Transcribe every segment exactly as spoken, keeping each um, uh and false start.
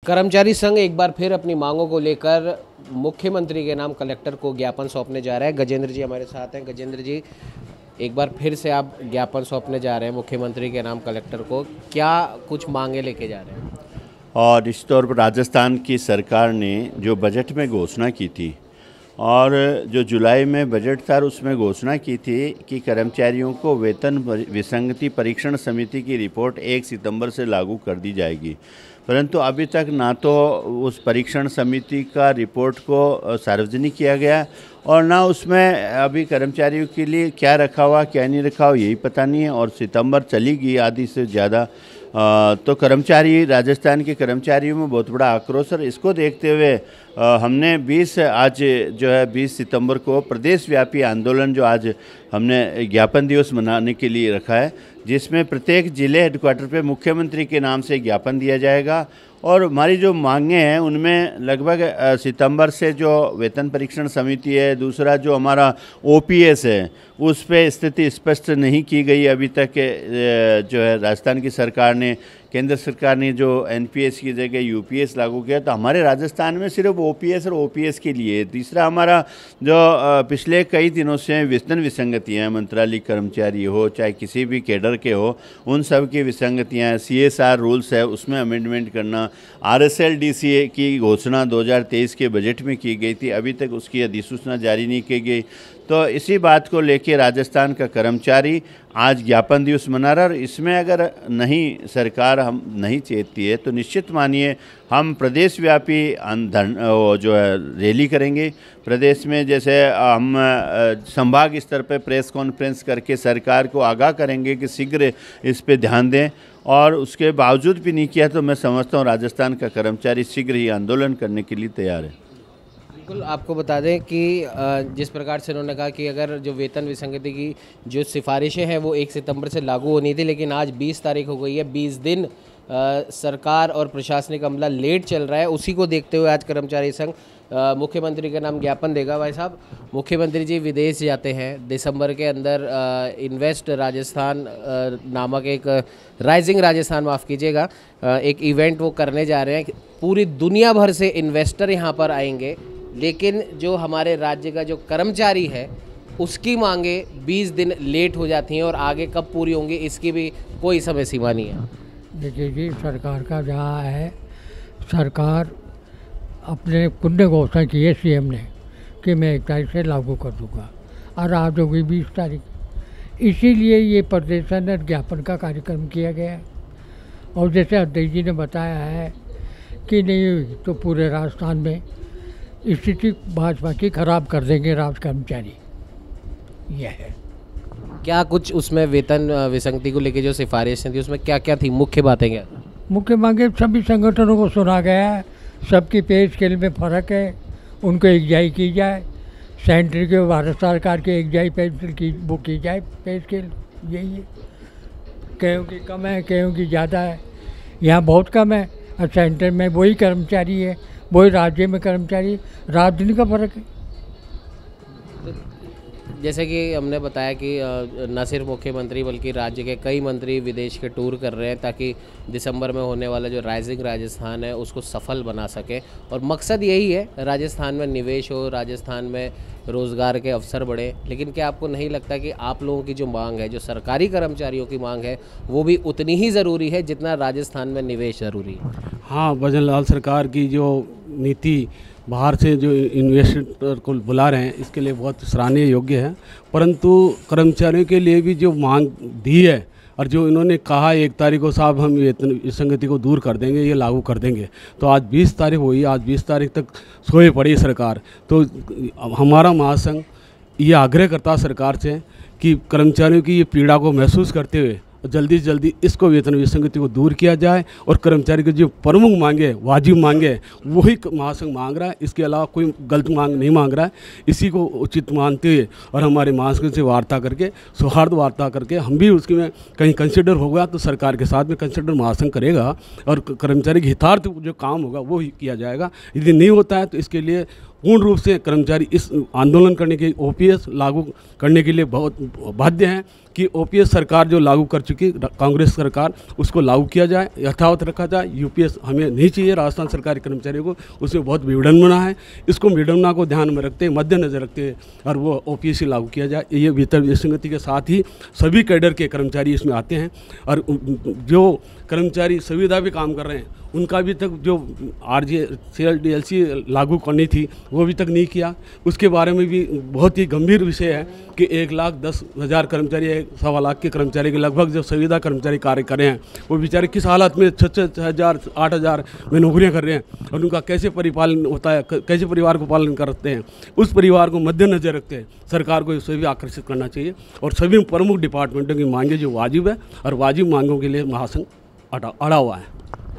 कर्मचारी संघ एक बार फिर अपनी मांगों को लेकर मुख्यमंत्री के नाम कलेक्टर को ज्ञापन सौंपने जा रहा है। गजेंद्र जी हमारे साथ हैं। गजेंद्र जी, एक बार फिर से आप ज्ञापन सौंपने जा रहे हैं मुख्यमंत्री के नाम कलेक्टर को, क्या कुछ मांगे लेके जा रहे हैं? और निश्चित तौर पर राजस्थान की सरकार ने जो बजट में घोषणा की थी और जो जुलाई में बजट था उसमें घोषणा की थी कि कर्मचारियों को वेतन विसंगति परीक्षण समिति की रिपोर्ट एक सितंबर से लागू कर दी जाएगी, परंतु अभी तक ना तो उस परीक्षण समिति का रिपोर्ट को सार्वजनिक किया गया और ना उसमें अभी कर्मचारियों के लिए क्या रखा हुआ क्या नहीं रखा हुआ यही पता नहीं है। और सितंबर चली गई आधी से ज़्यादा, तो कर्मचारी राजस्थान के कर्मचारियों में बहुत बड़ा आक्रोश है। इसको देखते हुए हमने बीस आज जो है बीस सितंबर को प्रदेश व्यापी आंदोलन जो आज हमने ज्ञापन दिवस मनाने के लिए रखा है, जिसमें प्रत्येक जिले हेडक्वार्टर पे मुख्यमंत्री के नाम से ज्ञापन दिया जाएगा। और हमारी जो मांगें हैं उनमें लगभग सितंबर से जो वेतन परीक्षण समिति है, दूसरा जो हमारा ओपीएस है उस पे स्थिति स्पष्ट नहीं की गई अभी तक। जो है राजस्थान की सरकार ने, केंद्र सरकार ने जो एनपीएस की जगह यूपीएस लागू किया, तो हमारे राजस्थान में सिर्फ ओपीएस और ओपीएस के लिए। तीसरा हमारा जो पिछले कई दिनों से वेतन विसंगतियाँ, मंत्रालय कर्मचारी हो चाहे किसी भी कैडर के हो, उन सब की विसंगतियाँ, सीएसआर रूल्स है उसमें अमेंडमेंट करना, आरएसएलडीसी की घोषणा दो हज़ार तेईस के बजट में की गई थी, अभी तक उसकी अधिसूचना जारी नहीं की गई। तो इसी बात को लेके राजस्थान का कर्मचारी आज ज्ञापन दिवस मना रहा है। और इसमें अगर नहीं सरकार हम नहीं चेतती है तो निश्चित मानिए हम प्रदेश व्यापी जो है रैली करेंगे। प्रदेश में जैसे हम संभाग स्तर पर प्रेस कॉन्फ्रेंस करके सरकार को आगाह करेंगे कि शीघ्र इस पे ध्यान दें, और उसके बावजूद भी नहीं किया तो मैं समझता हूँ राजस्थान का कर्मचारी शीघ्र ही आंदोलन करने के लिए तैयार है। बिल्कुल, आपको बता दें कि जिस प्रकार से उन्होंने कहा कि अगर जो वेतन विसंगति की जो सिफारिशें हैं वो एक सितंबर से लागू होनी थी, लेकिन आज बीस तारीख हो गई है, बीस दिन आ, सरकार और प्रशासनिक अमला लेट चल रहा है। उसी को देखते हुए आज कर्मचारी संघ मुख्यमंत्री के नाम ज्ञापन देगा। भाई साहब, मुख्यमंत्री जी विदेश जाते हैं दिसंबर के अंदर, आ, इन्वेस्ट राजस्थान आ, नामक एक राइजिंग राजस्थान माफ़ कीजिएगा एक इवेंट वो करने जा रहे हैं। पूरी दुनिया भर से इन्वेस्टर यहाँ पर आएंगे, लेकिन जो हमारे राज्य का जो कर्मचारी है उसकी मांगे बीस दिन लेट हो जाती हैं और आगे कब पूरी होंगी इसकी भी कोई समय सीमा नहीं है। देखिए जी, सरकार का जहाँ है, सरकार अपने पुण्य घोषणा की है सीएम ने कि मैं एक तारीख से लागू कर दूंगा, और आज हो गई बीस तारीख। इसीलिए ये प्रदर्शन और ज्ञापन का कार्यक्रम किया गया है। और जैसे अध्यक्ष जी ने बताया है कि नहीं हुई तो पूरे राजस्थान में स्थिति भाजपा की खराब कर देंगे राज कर्मचारी, यह है। क्या कुछ उसमें वेतन विसंगति को लेके जो सिफारिशें थी उसमें क्या क्या थी, मुख्य बातें क्या? मुख्य मांगे सभी संगठनों को सुना गया है, सबकी पे स्केल में फ़र्क है, उनको एकजाई की जाए, सेंटर के भारत सरकार के एकजाई पे स्केल की वो की जाए पे स्केल, यही है। कहीं की कम है, कहीं की ज़्यादा है, यहाँ बहुत कम है और सेंटर में वही कर्मचारी है, वही राज्य में कर्मचारी, रात दिन का फर्क है। जैसे कि हमने बताया कि न सिर्फ मुख्यमंत्री बल्कि राज्य के कई मंत्री विदेश के टूर कर रहे हैं ताकि दिसंबर में होने वाला जो राइजिंग राजस्थान है उसको सफल बना सके, और मकसद यही है राजस्थान में निवेश हो, राजस्थान में रोज़गार के अवसर बढ़े। लेकिन क्या आपको नहीं लगता कि आप लोगों की जो मांग है, जो सरकारी कर्मचारियों की मांग है, वो भी उतनी ही ज़रूरी है जितना राजस्थान में निवेश ज़रूरी है? हाँ, भजनलाल सरकार की जो नीति बाहर से जो इन्वेस्टर को बुला रहे हैं इसके लिए बहुत सराहनीय योग्य है, परंतु कर्मचारियों के लिए भी जो मांग दी है और जो इन्होंने कहा एक तारीख को साहब हम वेतन विसंगति को दूर कर देंगे, ये लागू कर देंगे, तो आज बीस तारीख हुई, आज बीस तारीख तक सोए पड़ी सरकार। तो हमारा महासंघ ये आग्रह करता सरकार से कि कर्मचारियों की ये पीड़ा को महसूस करते हुए जल्दी से जल्दी इसको वेतन विसंगति को दूर किया जाए, और कर्मचारी की जो प्रमुख मांगे, वाजिब मांगे, वही महासंघ मांग रहा है, इसके अलावा कोई गलत मांग नहीं मांग रहा है। इसी को उचित मानते हुए और हमारे महासंघ से वार्ता करके, सौहार्द वार्ता करके हम भी उसके में कहीं कंसिडर होगा तो सरकार के साथ में कंसिडर महासंघ करेगा और कर्मचारी के हितार्थ जो काम होगा वो ही किया जाएगा। यदि नहीं होता है तो इसके लिए पूर्ण रूप से कर्मचारी इस आंदोलन करने के ओपीएस लागू करने के लिए बहुत बाध्य हैं कि ओपीएस सरकार जो लागू कर चुकी कांग्रेस सरकार, उसको लागू किया जाए, यथावत रखा जाए। यूपीएस हमें नहीं चाहिए राजस्थान सरकारी कर्मचारियों को, उसमें बहुत विडंबना है। इसको विडंबना को ध्यान में रखते, मद्देनजर रखते और वो ओपीएस लागू किया जाए। ये वेतन विसंगति के साथ ही सभी कैडर के कर्मचारी इसमें आते हैं और जो कर्मचारी संविदा भी काम कर रहे हैं उनका भी तक जो R G C L D L C लागू करनी थी वो भी तक नहीं किया। उसके बारे में भी बहुत ही गंभीर विषय है कि एक लाख दस हज़ार कर्मचारी, एक सवा लाख के कर्मचारी के लगभग जो संविदा कर्मचारी कार्य कर रहे हैं वो बेचारे किस हालत में छः छः हज़ार आठ हज़ार में नौकरियां कर रहे हैं और उनका कैसे परिपालन होता है, कैसे परिवार को पालन करते हैं। उस परिवार को मद्देनजर रखते हैं सरकार को इसे भी आकर्षित करना चाहिए और सभी प्रमुख डिपार्टमेंटों की मांगें जो वाजिब है और वाजिब मांगों के लिए महासंघ अड़ा अड़ा हुआ है।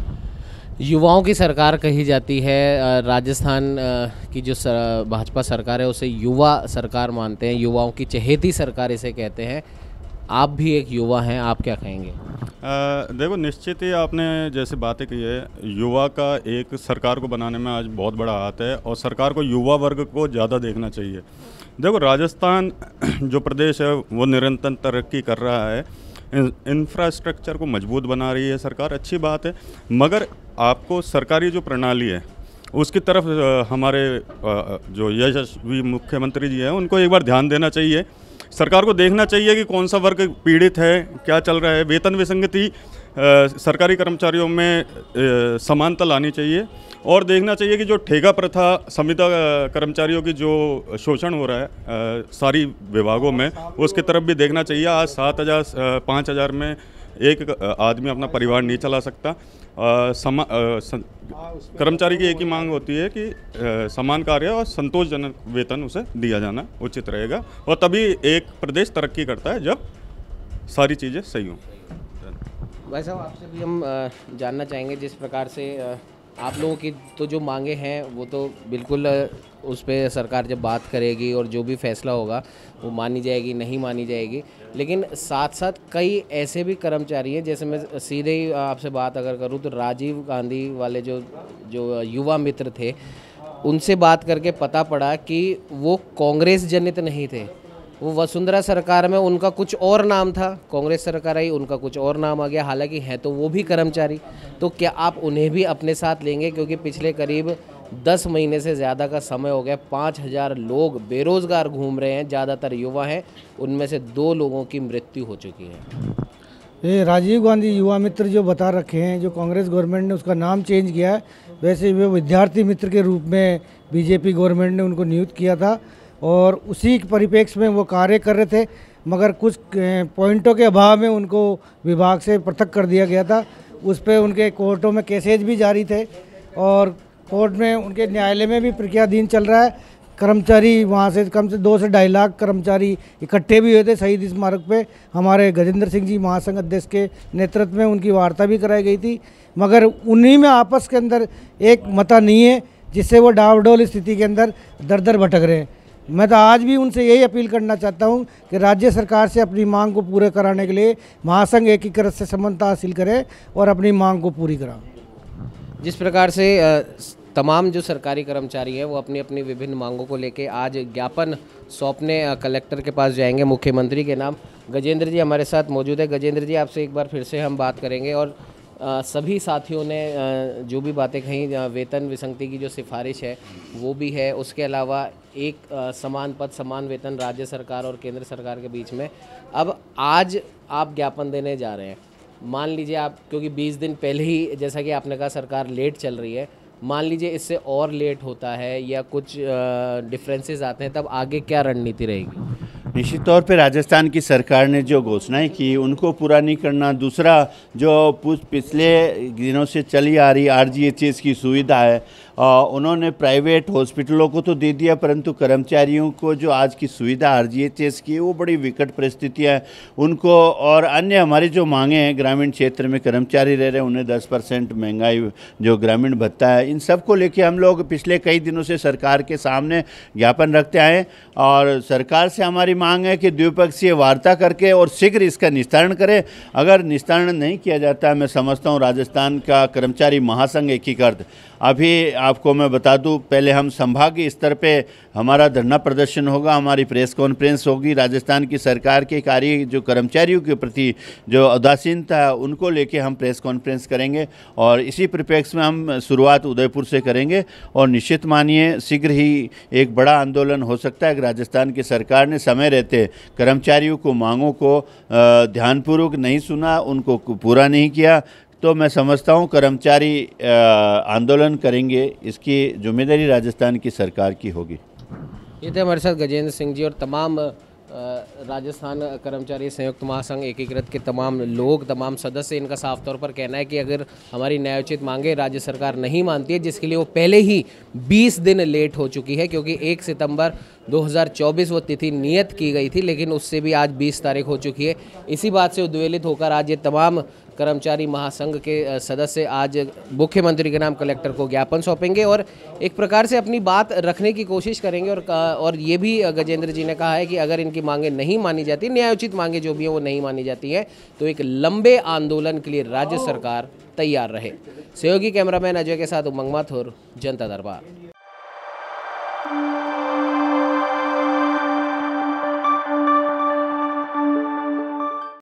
युवाओं की सरकार कही जाती है, राजस्थान की जो सर, भाजपा सरकार है उसे युवा सरकार मानते हैं, युवाओं की चहेती सरकार इसे कहते हैं। आप भी एक युवा हैं, आप क्या कहेंगे? आ, देखो, निश्चित ही आपने जैसे बातें की है, युवा का एक सरकार को बनाने में आज बहुत बड़ा हाथ है और सरकार को युवा वर्ग को ज़्यादा देखना चाहिए। देखो, राजस्थान जो प्रदेश है वो निरंतर तरक्की कर रहा है, इंफ्रास्ट्रक्चर को मजबूत बना रही है सरकार, अच्छी बात है, मगर आपको सरकारी जो प्रणाली है उसकी तरफ हमारे जो यशस्वी मुख्यमंत्री जी हैं उनको एक बार ध्यान देना चाहिए। सरकार को देखना चाहिए कि कौन सा वर्ग पीड़ित है, क्या चल रहा है। वेतन विसंगति सरकारी कर्मचारियों में समानता लानी चाहिए और देखना चाहिए कि जो ठेका प्रथा, संविदा कर्मचारियों की जो शोषण हो रहा है सारी विभागों में, उसकी तरफ भी देखना चाहिए। आज सात हज़ार पाँच हज़ार में एक आदमी अपना परिवार नहीं चला सकता। आ, समा आ, सं, कर्मचारी की एक ही मांग होती है कि आ, समान कार्य और संतोषजनक वेतन उसे दिया जाना उचित रहेगा और तभी एक प्रदेश तरक्की करता है जब सारी चीज़ें सही हों। भाई साहब, आपसे भी हम जानना चाहेंगे, जिस प्रकार से आप लोगों की तो जो मांगे हैं वो तो बिल्कुल उस पर सरकार जब बात करेगी और जो भी फैसला होगा वो मानी जाएगी, नहीं मानी जाएगी, लेकिन साथ साथ कई ऐसे भी कर्मचारी हैं, जैसे मैं सीधे ही आपसे बात अगर करूं तो राजीव गांधी वाले जो जो युवा मित्र थे उनसे बात करके पता पड़ा कि वो कांग्रेस जनित नहीं थे। वो वसुंधरा सरकार में उनका कुछ और नाम था, कांग्रेस सरकार आई उनका कुछ और नाम आ गया, हालांकि हैं तो वो भी कर्मचारी। तो क्या आप उन्हें भी अपने साथ लेंगे? क्योंकि पिछले करीब दस महीने से ज़्यादा का समय हो गया, पाँच हज़ार लोग बेरोज़गार घूम रहे हैं, ज़्यादातर युवा हैं, उनमें से दो लोगों की मृत्यु हो चुकी है। ये राजीव गांधी युवा मित्र जो बता रखे हैं, जो कांग्रेस गवर्नमेंट ने उसका नाम चेंज किया है, वैसे वे विद्यार्थी मित्र के रूप में बीजेपी गवर्नमेंट ने उनको नियुक्त किया था और उसी परिप्रेक्ष्य में वो कार्य कर रहे थे, मगर कुछ पॉइंटों के अभाव में उनको विभाग से पृथक कर दिया गया था। उस पर उनके कोर्टों में केसेज भी जारी थे और कोर्ट में उनके न्यायालय में भी प्रक्रियाधीन चल रहा है। कर्मचारी वहाँ से कम से दो से ढाई लाख कर्मचारी इकट्ठे भी हुए थे शहीद स्मारक पे। हमारे गजेंद्र सिंह जी महासंघ अध्यक्ष के नेतृत्व में उनकी वार्ता भी कराई गई थी, मगर उन्हीं में आपस के अंदर एक मता नहीं है, जिससे वो डावाडोल स्थिति के अंदर दर दर भटक रहे हैं। मैं तो आज भी उनसे यही अपील करना चाहता हूं कि राज्य सरकार से अपनी मांग को पूरे कराने के लिए महासंघ एकीकृत से समानता हासिल करे और अपनी मांग को पूरी कराए। जिस प्रकार से तमाम जो सरकारी कर्मचारी हैं वो अपनी अपनी विभिन्न मांगों को लेके आज ज्ञापन सौंपने कलेक्टर के पास जाएंगे मुख्यमंत्री के नाम। गजेंद्र जी हमारे साथ मौजूद है। गजेंद्र जी, आपसे एक बार फिर से हम बात करेंगे और आ, सभी साथियों ने आ, जो भी बातें कही, वेतन विसंगति की जो सिफारिश है वो भी है, उसके अलावा एक आ, समान पद समान वेतन राज्य सरकार और केंद्र सरकार के बीच में। अब आज आप ज्ञापन देने जा रहे हैं, मान लीजिए आप, क्योंकि बीस दिन पहले ही जैसा कि आपने कहा सरकार लेट चल रही है, मान लीजिए इससे और लेट होता है या कुछ डिफरेंसेस आते हैं, तब आगे क्या रणनीति रहेगी? निश्चित तौर पे राजस्थान की सरकार ने जो घोषणाएं की उनको पूरा नहीं करना, दूसरा जो पिछले दिनों से चली आ रही आर जी एच एस की सुविधा है, आ, उन्होंने प्राइवेट हॉस्पिटलों को तो दे दिया, परंतु कर्मचारियों को जो आज की सुविधा आर जी एच एस की वो बड़ी विकट परिस्थितियाँ है उनको। और अन्य हमारी जो मांगे हैं, ग्रामीण क्षेत्र में कर्मचारी रह रहे हैं उन्हें दस परसेंट महंगाई जो ग्रामीण भत्ता है, इन सब को लेके हम लोग पिछले कई दिनों से सरकार के सामने ज्ञापन रखते आए और सरकार से हमारी मांग है कि द्विपक्षीय वार्ता करके और शीघ्र इसका निस्तारण करें। अगर निस्तारण नहीं किया जाता, मैं समझता हूँ राजस्थान का कर्मचारी महासंघ एकीकृत अभी आपको मैं बता दूं, पहले हम संभागीय स्तर पे हमारा धरना प्रदर्शन होगा, हमारी प्रेस कॉन्फ्रेंस होगी, राजस्थान की सरकार के कार्य जो कर्मचारियों के प्रति जो उदासीनता है उनको लेके हम प्रेस कॉन्फ्रेंस करेंगे और इसी परिप्रेक्ष्य में हम शुरुआत उदयपुर से करेंगे और निश्चित मानिए शीघ्र ही एक बड़ा आंदोलन हो सकता है कि राजस्थान की सरकार ने समय रहते कर्मचारियों को मांगों को ध्यानपूर्वक नहीं सुना, उनको पूरा नहीं किया, तो मैं समझता हूँ कर्मचारी आंदोलन करेंगे। इसकी जिम्मेदारी राजस्थान की सरकार की होगी। ये थे हमारे साथ गजेंद्र सिंह जी और तमाम राजस्थान कर्मचारी संयुक्त महासंघ एकीकृत के तमाम लोग, तमाम सदस्य। इनका साफ तौर पर कहना है कि अगर हमारी न्यायोचित मांगे राज्य सरकार नहीं मानती है, जिसके लिए वो पहले ही बीस दिन लेट हो चुकी है, क्योंकि एक सितंबर दो हज़ार चौबीस वो तिथि नियत की गई थी, लेकिन उससे भी आज बीस तारीख हो चुकी है। इसी बात से उद्वेलित होकर आज ये तमाम कर्मचारी महासंघ के सदस्य आज मुख्यमंत्री के नाम कलेक्टर को ज्ञापन सौंपेंगे और एक प्रकार से अपनी बात रखने की कोशिश करेंगे। और और ये भी गजेंद्र जी ने कहा है कि अगर इनकी मांगे नहीं मानी जाती, न्यायोचित मांगे जो भी हैं वो नहीं मानी जाती हैं, तो एक लंबे आंदोलन के लिए राज्य सरकार तैयार रहे। सहयोगी कैमरामैन अजय के साथ उमंग माथुर, जनता दरबार।